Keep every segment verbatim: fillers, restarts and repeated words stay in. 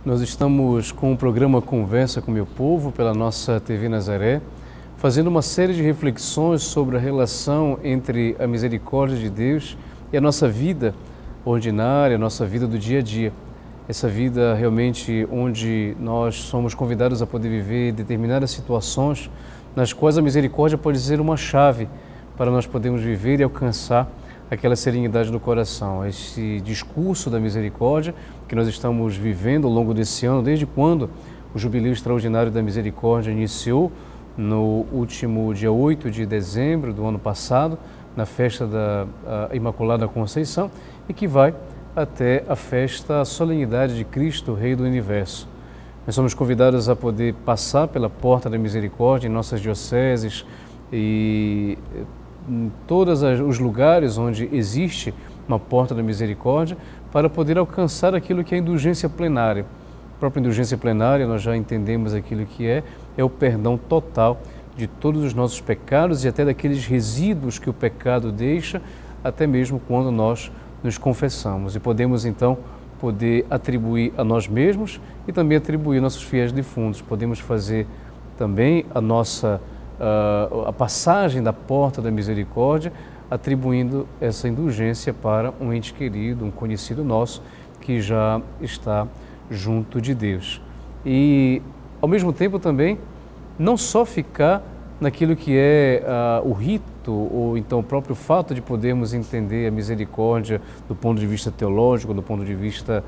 Nós estamos com o programa Conversa com Meu Povo pela nossa T V Nazaré, fazendo uma série de reflexões sobre a relação entre a misericórdia de Deus e a nossa vida ordinária, a nossa vida do dia a dia. Essa vida realmente onde nós somos convidados a poder viver determinadas situações nas quais a misericórdia pode ser uma chave para nós podermos viver e alcançar aquela serenidade do coração. Esse discurso da misericórdia que nós estamos vivendo ao longo desse ano, desde quando o Jubileu Extraordinário da Misericórdia iniciou no último dia oito de dezembro do ano passado, na festa da Imaculada Conceição, e que vai até a festa, a solenidade de Cristo, Rei do Universo. Nós somos convidados a poder passar pela porta da misericórdia em nossas dioceses e em todos os lugares onde existe uma porta da misericórdia, para poder alcançar aquilo que é a indulgência plenária. A própria indulgência plenária, nós já entendemos aquilo que é, é o perdão total de todos os nossos pecados e até daqueles resíduos que o pecado deixa, até mesmo quando nós nos confessamos. E podemos então poder atribuir a nós mesmos e também atribuir aos nossos fiéis defuntos. Podemos fazer também a nossa Uh, a passagem da porta da misericórdia, atribuindo essa indulgência para um ente querido, um conhecido nosso, que já está junto de Deus. E, ao mesmo tempo também, não só ficar naquilo que é uh, o rito, ou então o próprio fato de podermos entender a misericórdia do ponto de vista teológico, do ponto de vista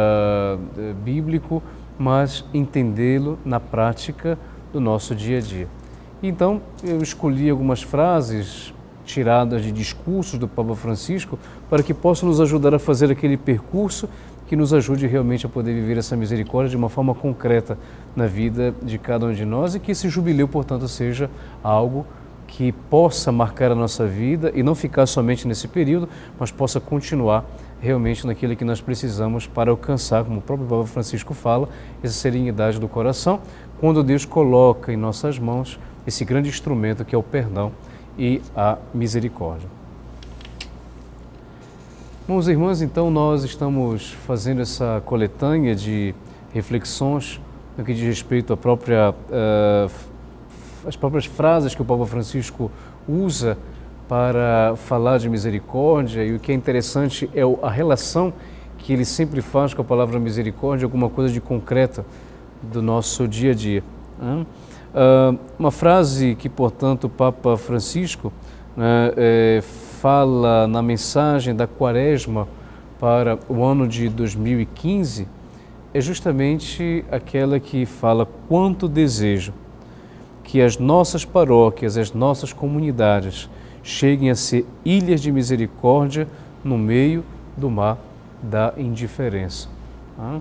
uh, bíblico, mas entendê-lo na prática do nosso dia a dia. Então, eu escolhi algumas frases tiradas de discursos do Papa Francisco para que possam nos ajudar a fazer aquele percurso que nos ajude realmente a poder viver essa misericórdia de uma forma concreta na vida de cada um de nós e que esse jubileu, portanto, seja algo que possa marcar a nossa vida e não ficar somente nesse período, mas possa continuar realmente naquilo que nós precisamos para alcançar, como o próprio Papa Francisco fala, essa serenidade do coração, quando Deus coloca em nossas mãos esse grande instrumento que é o perdão e a misericórdia. Irmãos e irmãs, então nós estamos fazendo essa coletânea de reflexões no que diz respeito à própria, uh, às próprias frases que o Papa Francisco usa para falar de misericórdia, e o que é interessante é a relação que ele sempre faz com a palavra misericórdia, alguma coisa de concreta do nosso dia a dia. Né? Uh, uma frase que, portanto, o Papa Francisco né, é, fala na mensagem da Quaresma para o ano de dois mil e quinze é justamente aquela que fala: quanto desejo que as nossas paróquias, as nossas comunidades cheguem a ser ilhas de misericórdia no meio do mar da indiferença. Ah?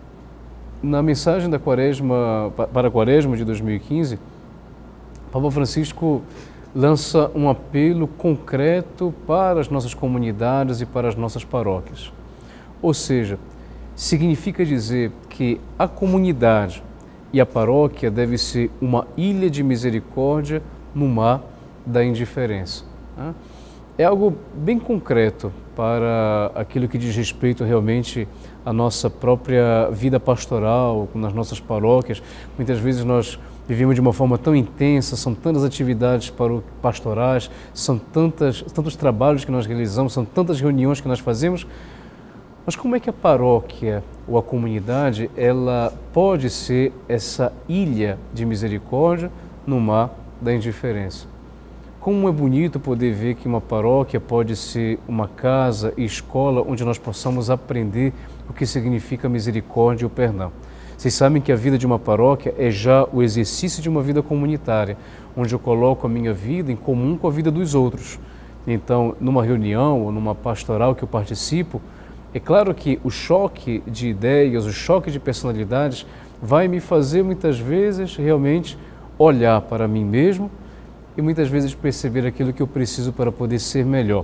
Na mensagem da Quaresma, para a Quaresma de dois mil e quinze, Papa Francisco lança um apelo concreto para as nossas comunidades e para as nossas paróquias. Ou seja, significa dizer que a comunidade e a paróquia deve ser uma ilha de misericórdia no mar da indiferença. É algo bem concreto para aquilo que diz respeito realmente à nossa própria vida pastoral, nas nossas paróquias. Muitas vezes nós vivemos de uma forma tão intensa, são tantas atividades pastorais, são tantas, tantos trabalhos que nós realizamos, são tantas reuniões que nós fazemos, mas como é que a paróquia ou a comunidade ela pode ser essa ilha de misericórdia no mar da indiferença? Como é bonito poder ver que uma paróquia pode ser uma casa e escola onde nós possamos aprender o que significa misericórdia e o perdão. Vocês sabem que a vida de uma paróquia é já o exercício de uma vida comunitária, onde eu coloco a minha vida em comum com a vida dos outros. Então, numa reunião ou numa pastoral que eu participo, é claro que o choque de ideias, o choque de personalidades vai me fazer muitas vezes realmente olhar para mim mesmo e muitas vezes perceber aquilo que eu preciso para poder ser melhor.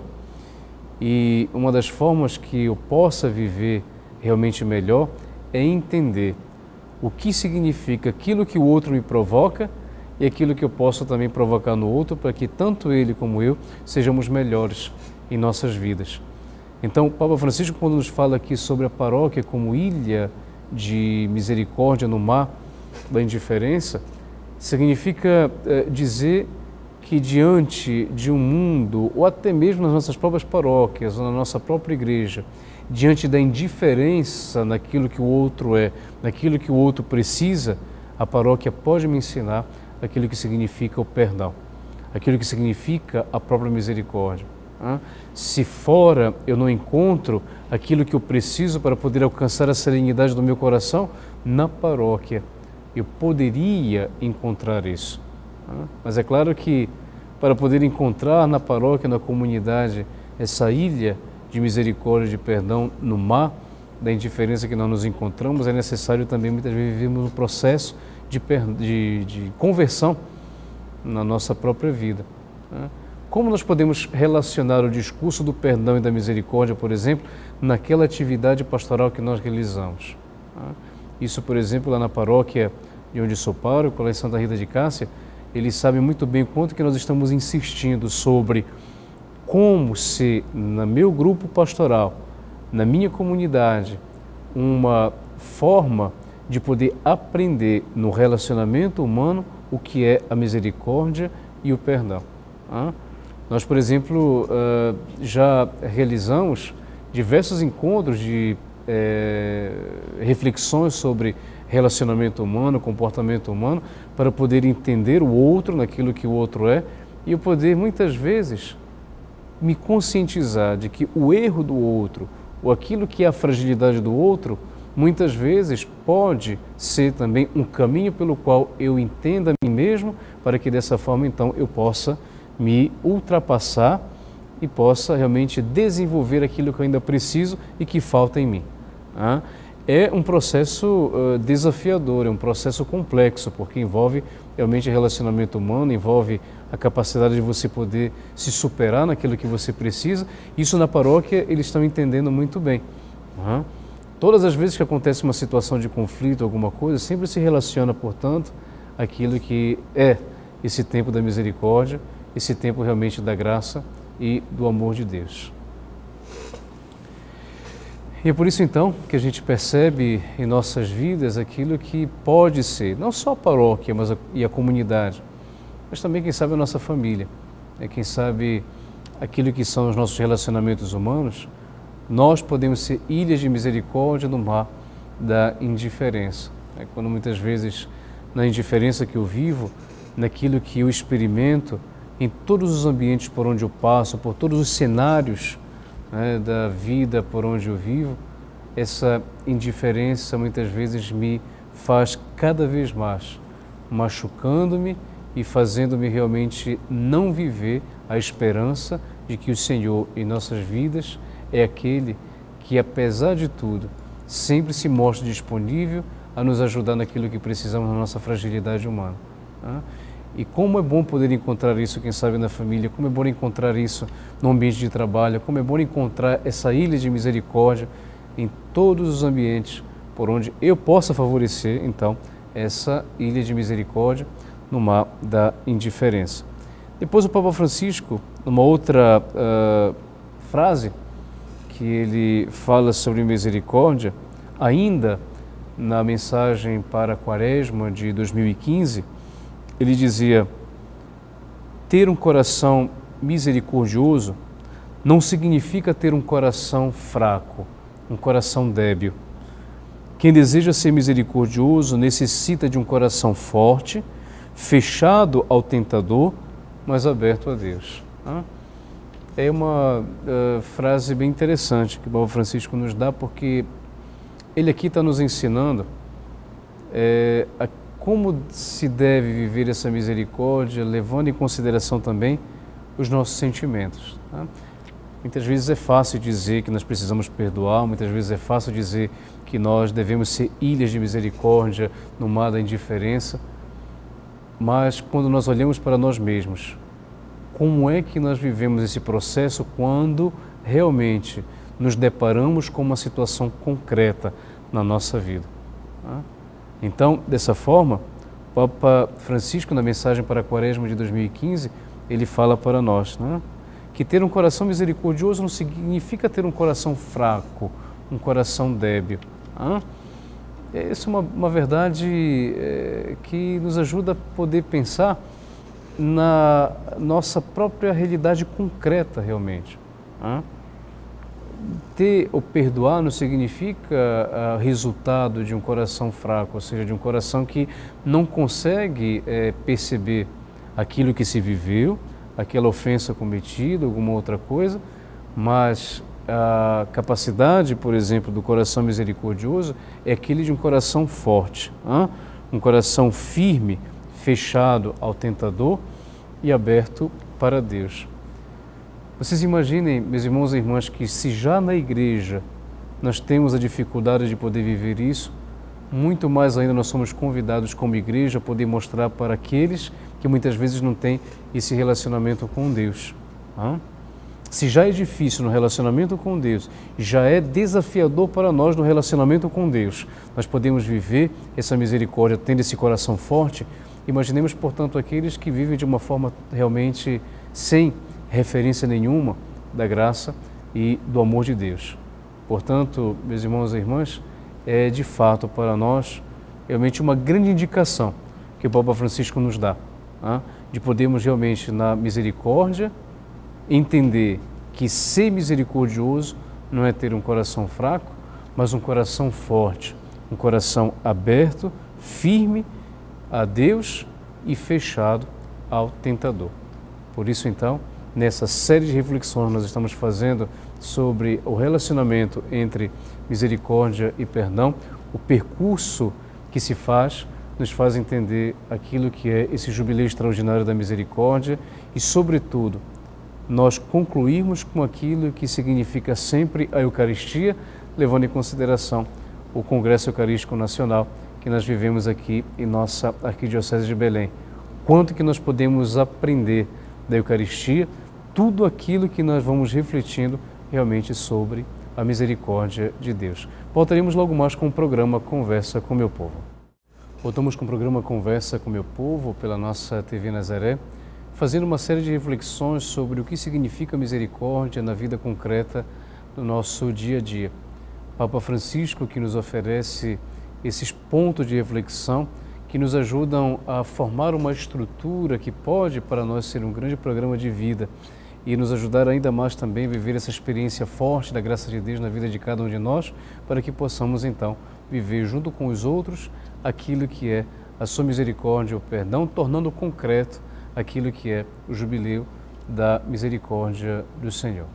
E uma das formas que eu possa viver realmente melhor é entender o que significa aquilo que o outro me provoca e aquilo que eu posso também provocar no outro, para que tanto ele como eu sejamos melhores em nossas vidas. Então, o Papa Francisco, quando nos fala aqui sobre a paróquia como ilha de misericórdia no mar da indiferença, significa eh, dizer que diante de um mundo, ou até mesmo nas nossas próprias paróquias, ou na nossa própria igreja, diante da indiferença naquilo que o outro é, naquilo que o outro precisa, a paróquia pode me ensinar aquilo que significa o perdão, aquilo que significa a própria misericórdia. Se fora eu não encontro aquilo que eu preciso para poder alcançar a serenidade do meu coração, na paróquia eu poderia encontrar isso. Mas é claro que para poder encontrar na paróquia, na comunidade, essa ilha de misericórdia, de perdão no mar da indiferença que nós nos encontramos, é necessário também muitas vezes vivermos um processo de, de, de conversão na nossa própria vida. Como nós podemos relacionar o discurso do perdão e da misericórdia, por exemplo, naquela atividade pastoral que nós realizamos? Isso, por exemplo, lá na paróquia de onde sou pároco, lá em Santa Rita de Cássia, eles sabem muito bem o quanto que nós estamos insistindo sobre como ser, no meu grupo pastoral, na minha comunidade, uma forma de poder aprender no relacionamento humano o que é a misericórdia e o perdão. Nós, por exemplo, já realizamos diversos encontros de é, reflexões sobre relacionamento humano, comportamento humano, para poder entender o outro naquilo que o outro é e eu poder, muitas vezes, me conscientizar de que o erro do outro, ou aquilo que é a fragilidade do outro, muitas vezes pode ser também um caminho pelo qual eu entenda a mim mesmo, para que dessa forma, então, eu possa me ultrapassar e possa realmente desenvolver aquilo que eu ainda preciso e que falta em mim. Ah? É um processo uh, desafiador, é um processo complexo, porque envolve realmente relacionamento humano, envolve a capacidade de você poder se superar naquilo que você precisa. Isso na paróquia eles estão entendendo muito bem. Uhum. Todas as vezes que acontece uma situação de conflito, alguma coisa, sempre se relaciona, portanto, aquilo que é esse tempo da misericórdia, esse tempo realmente da graça e do amor de Deus. E é por isso, então, que a gente percebe em nossas vidas aquilo que pode ser, não só a paróquia mas a, e a comunidade, mas também, quem sabe, a nossa família. É, quem sabe, aquilo que são os nossos relacionamentos humanos, nós podemos ser ilhas de misericórdia no mar da indiferença. É, quando muitas vezes, na indiferença que eu vivo, naquilo que eu experimento, em todos os ambientes por onde eu passo, por todos os cenários, né, da vida por onde eu vivo, essa indiferença muitas vezes me faz cada vez mais, machucando-me e fazendo-me realmente não viver a esperança de que o Senhor em nossas vidas é aquele que, apesar de tudo, sempre se mostra disponível a nos ajudar naquilo que precisamos na nossa fragilidade humana. Né? E como é bom poder encontrar isso, quem sabe, na família, como é bom encontrar isso no ambiente de trabalho, como é bom encontrar essa ilha de misericórdia em todos os ambientes por onde eu possa favorecer, então, essa ilha de misericórdia no mar da indiferença. Depois o Papa Francisco, numa outra uh, frase, que ele fala sobre misericórdia, ainda na mensagem para a Quaresma de dois mil e quinze, ele dizia: ter um coração misericordioso não significa ter um coração fraco, um coração débil. Quem deseja ser misericordioso necessita de um coração forte, fechado ao tentador, mas aberto a Deus. É uma uh, frase bem interessante que o Papa Francisco nos dá, porque ele aqui está nos ensinando é, a como se deve viver essa misericórdia, levando em consideração também os nossos sentimentos. Tá? Muitas vezes é fácil dizer que nós precisamos perdoar, muitas vezes é fácil dizer que nós devemos ser ilhas de misericórdia no mar da indiferença, mas quando nós olhamos para nós mesmos, como é que nós vivemos esse processo quando realmente nos deparamos com uma situação concreta na nossa vida? Tá? Então, dessa forma, o Papa Francisco, na mensagem para a Quaresma de dois mil e quinze, ele fala para nós, né, que ter um coração misericordioso não significa ter um coração fraco, um coração débil. Né? essa é uma, uma verdade é, que nos ajuda a poder pensar na nossa própria realidade concreta realmente. Né? Ter ou perdoar não significa uh, resultado de um coração fraco, ou seja, de um coração que não consegue é, perceber aquilo que se viveu, aquela ofensa cometida, alguma outra coisa, mas a capacidade, por exemplo, do coração misericordioso é aquele de um coração forte, hein? Um coração firme, fechado ao tentador e aberto para Deus. Vocês imaginem, meus irmãos e irmãs, que se já na igreja nós temos a dificuldade de poder viver isso, muito mais ainda nós somos convidados como igreja a poder mostrar para aqueles que muitas vezes não têm esse relacionamento com Deus. Hein? Se já é difícil no relacionamento com Deus, já é desafiador para nós no relacionamento com Deus, nós podemos viver essa misericórdia tendo esse coração forte. Imaginemos, portanto, aqueles que vivem de uma forma realmente sem referência nenhuma da graça e do amor de Deus. Portanto, meus irmãos e irmãs, é de fato para nós realmente uma grande indicação que o Papa Francisco nos dá, hein? De podermos realmente na misericórdia entender que ser misericordioso não é ter um coração fraco, mas um coração forte, um coração aberto, firme a Deus e fechado ao tentador. Por isso, então, nessa série de reflexões nós estamos fazendo sobre o relacionamento entre misericórdia e perdão, o percurso que se faz nos faz entender aquilo que é esse jubileu extraordinário da misericórdia e, sobretudo, nós concluirmos com aquilo que significa sempre a Eucaristia, levando em consideração o Congresso Eucarístico Nacional que nós vivemos aqui em nossa Arquidiocese de Belém. Quanto que nós podemos aprender da Eucaristia, tudo aquilo que nós vamos refletindo realmente sobre a misericórdia de Deus. Voltaremos logo mais com o programa Conversa com Meu Povo. Voltamos com o programa Conversa com Meu Povo pela nossa T V Nazaré, fazendo uma série de reflexões sobre o que significa misericórdia na vida concreta do nosso dia a dia. Papa Francisco que nos oferece esses pontos de reflexão que nos ajudam a formar uma estrutura que pode para nós ser um grande programa de vida e nos ajudar ainda mais também a viver essa experiência forte da graça de Deus na vida de cada um de nós, para que possamos então viver junto com os outros aquilo que é a sua misericórdia, o perdão, tornando concreto aquilo que é o jubileu da misericórdia do Senhor.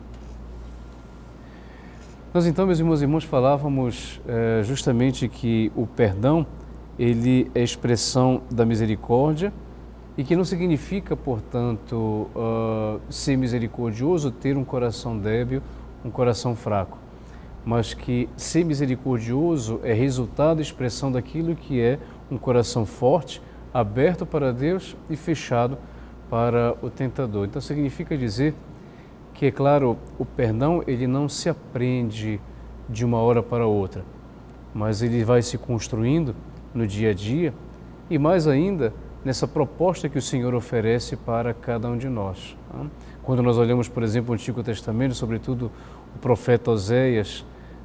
Nós então, meus irmãos e irmãos, falávamos eh, justamente que o perdão, ele é expressão da misericórdia e que não significa, portanto, uh, ser misericordioso, ter um coração débil, um coração fraco, mas que ser misericordioso é resultado e expressão daquilo que é um coração forte, aberto para Deus e fechado para o tentador. Então significa dizer que, é claro, o perdão ele não se aprende de uma hora para outra, mas ele vai se construindo no dia a dia e mais ainda nessa proposta que o Senhor oferece para cada um de nós. Quando nós olhamos, por exemplo, o Antigo Testamento, sobretudo o profeta Oséias,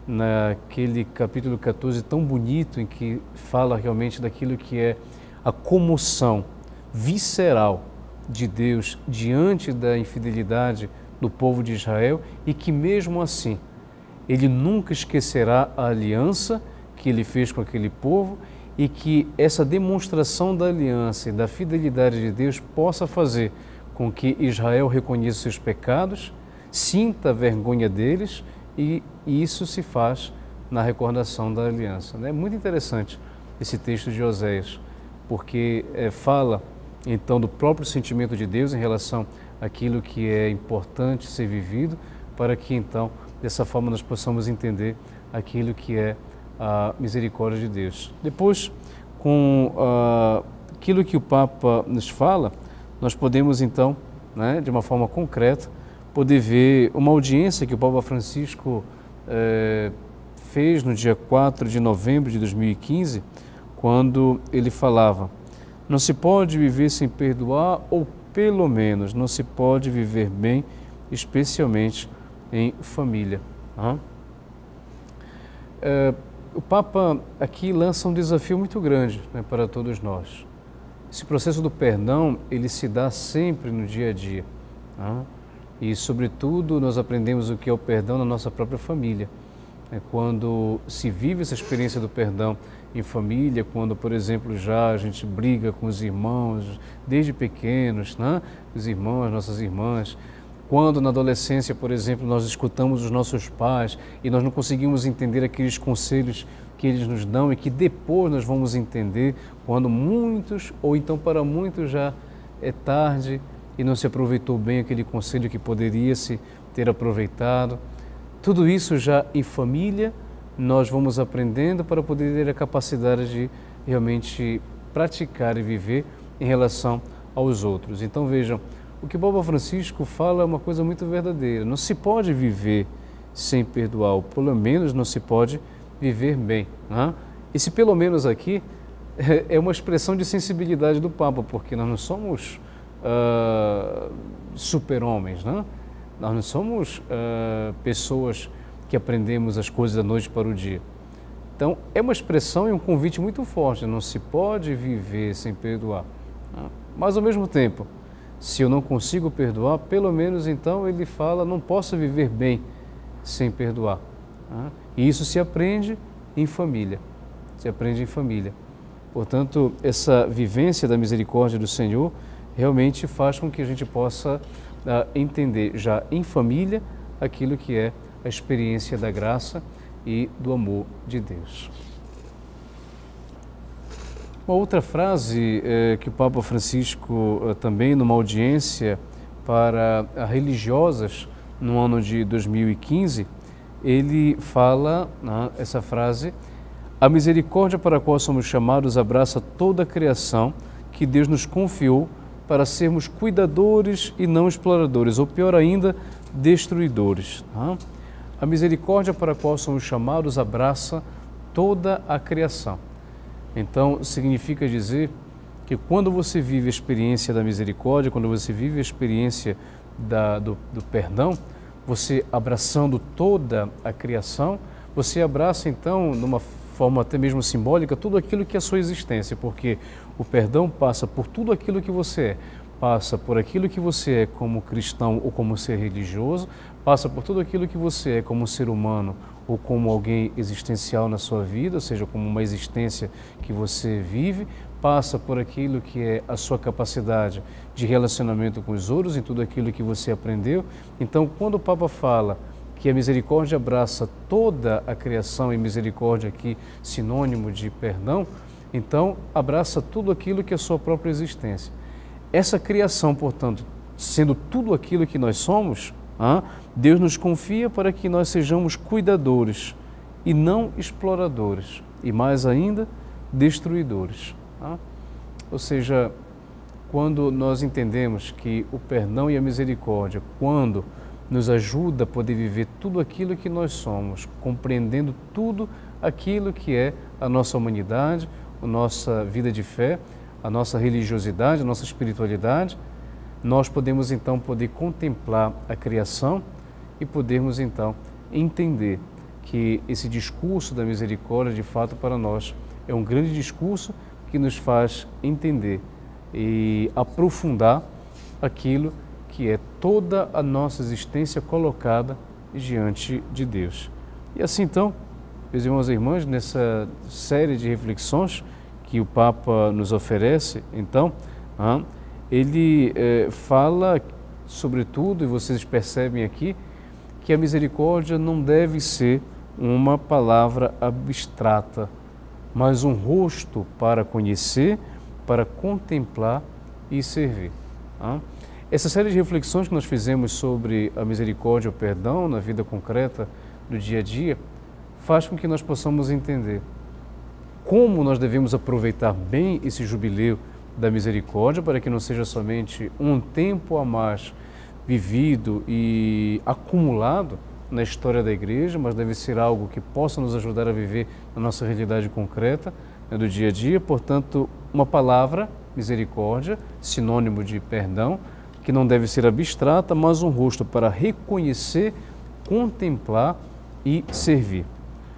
naquele capítulo quatorze tão bonito em que fala realmente daquilo que é a comoção visceral de Deus diante da infidelidade do povo de Israel e que mesmo assim ele nunca esquecerá a aliança que ele fez com aquele povo e que essa demonstração da aliança e da fidelidade de Deus possa fazer com que Israel reconheça seus pecados, sinta a vergonha deles e isso se faz na recordação da aliança. É muito interessante esse texto de Oséias, porque é, fala então do próprio sentimento de Deus em relação àquilo que é importante ser vivido, para que então dessa forma nós possamos entender aquilo que é a misericórdia de Deus. Depois, com uh, aquilo que o Papa nos fala, nós podemos então, né, de uma forma concreta, poder ver uma audiência que o Papa Francisco eh, fez no dia quatro de novembro de dois mil e quinze, quando ele falava: não se pode viver sem perdoar, ou pelo menos não se pode viver bem, especialmente em família. Uhum. É, o Papa aqui lança um desafio muito grande, né, para todos nós. Esse processo do perdão, ele se dá sempre no dia a dia, né? E, sobretudo, nós aprendemos o que é o perdão na nossa própria família. É quando se vive essa experiência do perdão em família, quando, por exemplo, já a gente briga com os irmãos, desde pequenos, né? Os irmãos, nossas irmãs. Quando, na adolescência, por exemplo, nós escutamos os nossos pais e nós não conseguimos entender aqueles conselhos que eles nos dão e que depois nós vamos entender quando muitos, ou então para muitos já é tarde e não se aproveitou bem aquele conselho que poderia se ter aproveitado. Tudo isso já em família nós vamos aprendendo para poder ter a capacidade de realmente praticar e viver em relação aos outros. Então vejam, o que o Papa Francisco fala é uma coisa muito verdadeira. Não se pode viver sem perdoar, ou pelo menos não se pode viver bem, né? E se pelo menos aqui é uma expressão de sensibilidade do Papa, porque nós não somos uh, super-homens, né? Nós não somos uh, pessoas que aprendemos as coisas da noite para o dia. Então, é uma expressão e um convite muito forte, não se pode viver sem perdoar, né? Mas, ao mesmo tempo, se eu não consigo perdoar, pelo menos então ele fala, não posso viver bem sem perdoar, né? E isso se aprende em família, se aprende em família. Portanto, essa vivência da misericórdia do Senhor realmente faz com que a gente possa uh, entender já em família aquilo que é a experiência da graça e do amor de Deus. Uma outra frase eh, que o Papa Francisco eh, também numa audiência para religiosas no ano de dois mil e quinze, ele fala, né, essa frase: a misericórdia para a qual somos chamados abraça toda a criação que Deus nos confiou para sermos cuidadores e não exploradores, ou pior ainda, destruidores. Né? A misericórdia para a qual somos chamados abraça toda a criação. Então, significa dizer que quando você vive a experiência da misericórdia, quando você vive a experiência da, do, do perdão, você abraçando toda a criação, você abraça então, numa forma até mesmo simbólica, tudo aquilo que é a sua existência, porque o perdão passa por tudo aquilo que você é, passa por aquilo que você é como cristão ou como ser religioso, passa por tudo aquilo que você é como ser humano ou como alguém existencial na sua vida, ou seja, como uma existência que você vive, passa por aquilo que é a sua capacidade de relacionamento com os outros, em tudo aquilo que você aprendeu. Então, quando o Papa fala que a misericórdia abraça toda a criação, e misericórdia aqui sinônimo de perdão, então abraça tudo aquilo que é a sua própria existência. Essa criação, portanto, sendo tudo aquilo que nós somos, ah, Deus nos confia para que nós sejamos cuidadores e não exploradores, e mais ainda, destruidores. Ah? Ou seja, quando nós entendemos que o perdão e a misericórdia, quando nos ajuda a poder viver tudo aquilo que nós somos, compreendendo tudo aquilo que é a nossa humanidade, a nossa vida de fé, a nossa religiosidade, a nossa espiritualidade, nós podemos então poder contemplar a criação e podermos então entender que esse discurso da misericórdia, de fato, para nós é um grande discurso que nos faz entender e aprofundar aquilo que é toda a nossa existência colocada diante de Deus. E assim então, meus irmãos e irmãs, nessa série de reflexões que o Papa nos oferece, então, ah, ele eh, fala, sobretudo, e vocês percebem aqui, que a misericórdia não deve ser uma palavra abstrata, mas um rosto para conhecer, para contemplar e servir. Ah? Essa série de reflexões que nós fizemos sobre a misericórdia e o perdão na vida concreta do dia a dia, faz com que nós possamos entender como nós devemos aproveitar bem esse jubileu da misericórdia, para que não seja somente um tempo a mais vivido e acumulado na história da igreja, mas deve ser algo que possa nos ajudar a viver na nossa realidade concreta, né, do dia a dia. Portanto, uma palavra, misericórdia, sinônimo de perdão, que não deve ser abstrata, mas um rosto para reconhecer, contemplar e servir.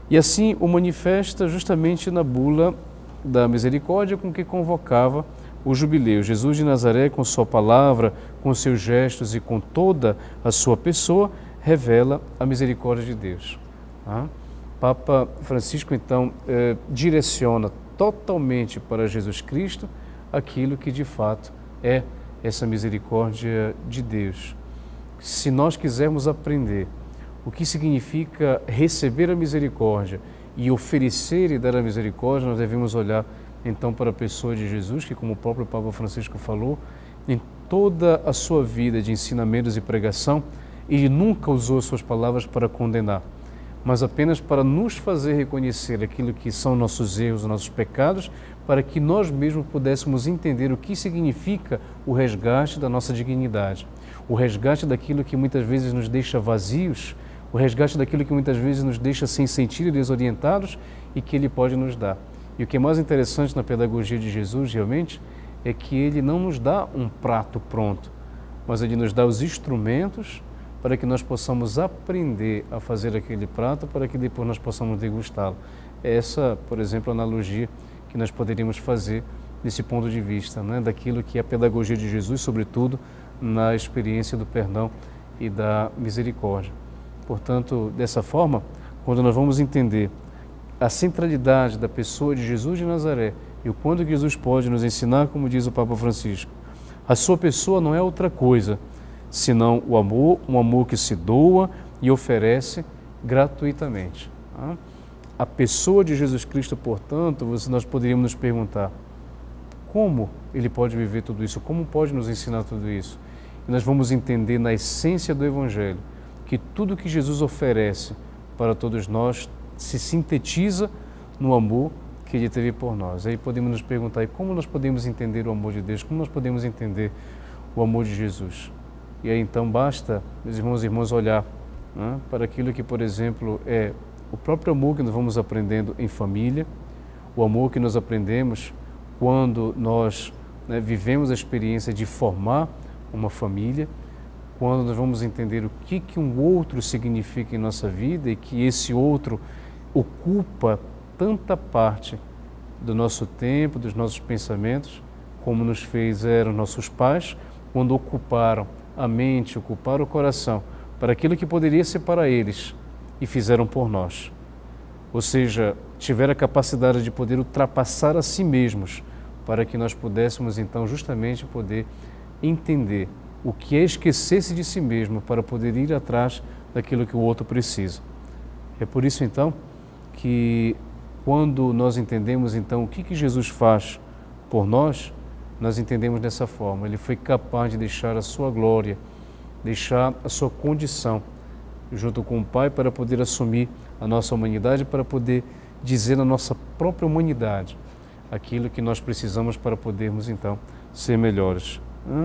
E assim o manifesta justamente na bula da misericórdia com que convocava o jubileu. Jesus de Nazaré, com sua palavra, com seus gestos e com toda a sua pessoa, revela a misericórdia de Deus. Tá? Papa Francisco, então, eh, direciona totalmente para Jesus Cristo aquilo que de fato é essa misericórdia de Deus. Se nós quisermos aprender o que significa receber a misericórdia e oferecer e dar a misericórdia, nós devemos olhar então para a pessoa de Jesus, que, como o próprio Papa Francisco falou, em toda a sua vida de ensinamentos e pregação, ele nunca usou suas palavras para condenar, mas apenas para nos fazer reconhecer aquilo que são nossos erros, nossos pecados, para que nós mesmos pudéssemos entender o que significa o resgate da nossa dignidade, o resgate daquilo que muitas vezes nos deixa vazios, o resgate daquilo que muitas vezes nos deixa sem sentido e desorientados e que Ele pode nos dar. E o que é mais interessante na pedagogia de Jesus, realmente, é que Ele não nos dá um prato pronto, mas Ele nos dá os instrumentos para que nós possamos aprender a fazer aquele prato, para que depois nós possamos degustá-lo. É essa, por exemplo, a analogia que nós poderíamos fazer nesse ponto de vista, né, daquilo que é a pedagogia de Jesus, sobretudo na experiência do perdão e da misericórdia. Portanto, dessa forma, quando nós vamos entender a centralidade da pessoa de Jesus de Nazaré e o quanto Jesus pode nos ensinar, como diz o Papa Francisco, a sua pessoa não é outra coisa senão o amor, um amor que se doa e oferece gratuitamente. A pessoa de Jesus Cristo, portanto, nós poderíamos nos perguntar como Ele pode viver tudo isso, como pode nos ensinar tudo isso. E nós vamos entender na essência do Evangelho que tudo que Jesus oferece para todos nós se sintetiza no amor que Ele teve por nós. Aí podemos nos perguntar, e como nós podemos entender o amor de Deus? Como nós podemos entender o amor de Jesus? E aí então basta, meus irmãos e irmãs, olhar, né, para aquilo que, por exemplo, é o próprio amor que nós vamos aprendendo em família, o amor que nós aprendemos quando nós, né, vivemos a experiência de formar uma família, quando nós vamos entender o que, que um outro significa em nossa vida e que esse outro ocupa tanta parte do nosso tempo, dos nossos pensamentos, como nos fizeram nossos pais, quando ocuparam a mente, ocuparam o coração para aquilo que poderia ser para eles e fizeram por nós. Ou seja, tiveram a capacidade de poder ultrapassar a si mesmos para que nós pudéssemos então justamente poder entender o que é esquecer-se de si mesmo para poder ir atrás daquilo que o outro precisa. É por isso então que quando nós entendemos então o que, que Jesus faz por nós, nós entendemos dessa forma. Ele foi capaz de deixar a sua glória, deixar a sua condição junto com o Pai para poder assumir a nossa humanidade, para poder dizer na nossa própria humanidade aquilo que nós precisamos para podermos então ser melhores.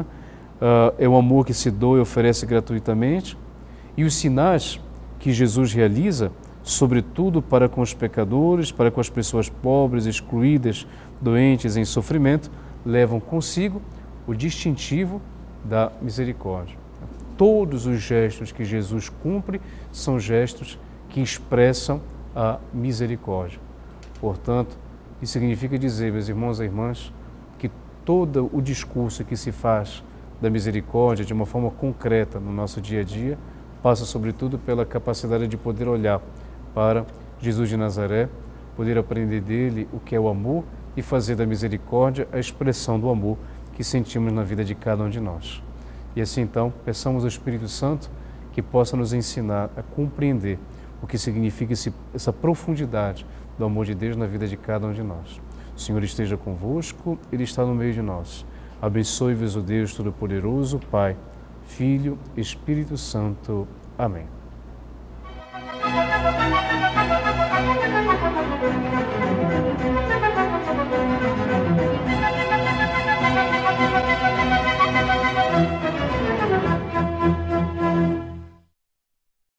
É o amor que se doa e oferece gratuitamente, e os sinais que Jesus realiza, sobretudo para com os pecadores, para com as pessoas pobres, excluídas, doentes, em sofrimento, levam consigo o distintivo da misericórdia. Todos os gestos que Jesus cumpre são gestos que expressam a misericórdia. Portanto, isso significa dizer, meus irmãos e irmãs, que todo o discurso que se faz da misericórdia de uma forma concreta no nosso dia a dia passa sobretudo pela capacidade de poder olhar para Jesus de Nazaré, poder aprender dele o que é o amor e fazer da misericórdia a expressão do amor que sentimos na vida de cada um de nós. E assim então, peçamos ao Espírito Santo que possa nos ensinar a compreender o que significa esse, essa profundidade do amor de Deus na vida de cada um de nós. O Senhor esteja convosco, Ele está no meio de nós. Abençoe-vos o Deus Todo-Poderoso, Pai, Filho, Espírito Santo. Amém.